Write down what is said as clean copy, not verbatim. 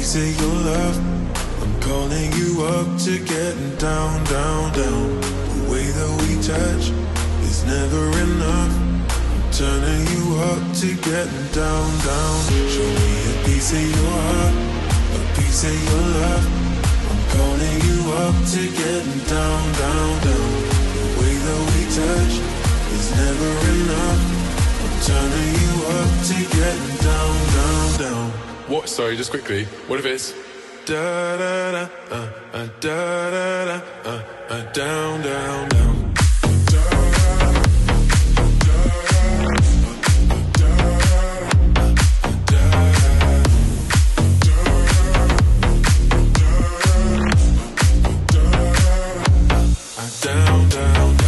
piece of your love. I'm calling you up to getting down, down, down. The way that we touch is never enough. I'm turning you up to getting down, down. Show me a piece of your heart, a piece of your love. I'm calling you up to getting down, down, down. The way that we touch is never enough. I'm turning you up to getting down, down, down. What? Sorry, just quickly. What if it's Da da da, da da da, down, down, down. Down, down, down.